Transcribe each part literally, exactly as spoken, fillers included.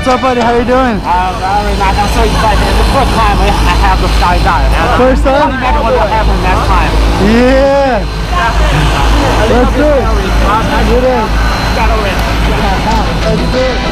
What's up, buddy? How you doing? Uh, very nice. I'm so excited. It's the first time I have to skydive. First time? I don't remember what will happen next time. Yeah. Let's do it. Get in. Got over it. Let's do it.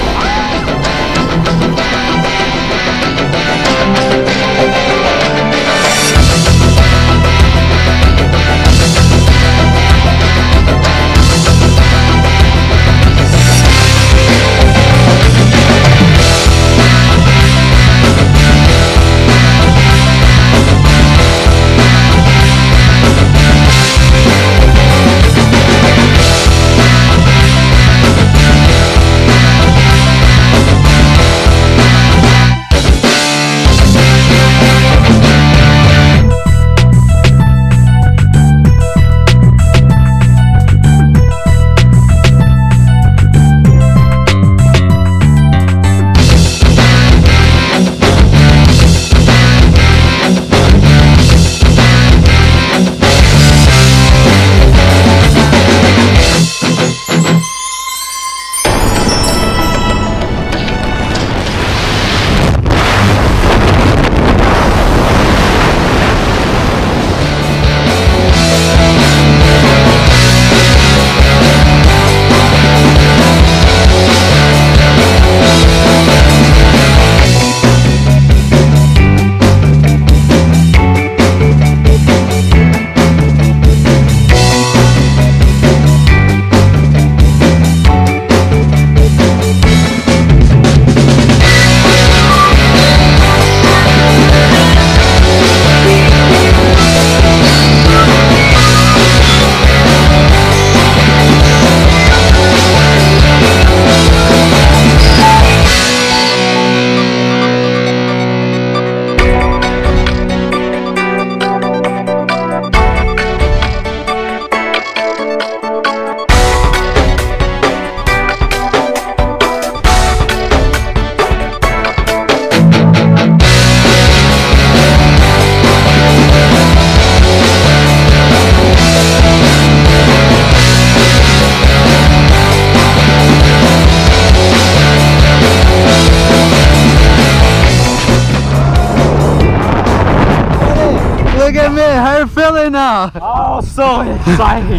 Look at me, how you feeling now? Oh, so exciting.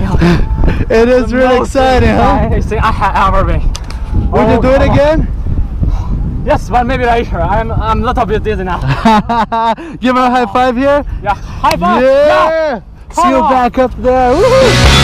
It is the really exciting, huh? Exciting I have ever been. Would oh, you do it again? Yes, but maybe later. I'm I'm a little bit dizzy now. Give him a high five here. Yeah, high five. Yeah. Yeah. See you back up there. Woo-hoo.